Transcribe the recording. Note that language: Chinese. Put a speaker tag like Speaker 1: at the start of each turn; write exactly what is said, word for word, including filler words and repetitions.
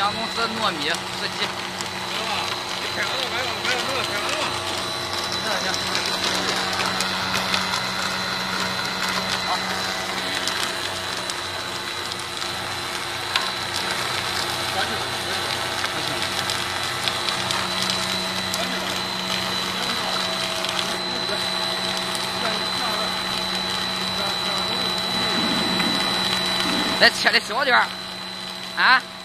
Speaker 1: 两公司糯米四鸡。
Speaker 2: 知道吧？你开完了，买了买了买了，开完了吗？
Speaker 1: 行行。好。关去吧，关去吧。 再切的小点儿，啊！